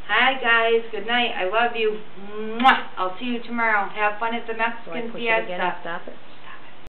Hi guys, good night. I love you. Mwah. I'll see you tomorrow. Have fun at the So I Mexican push it again and Fiesta. stop it?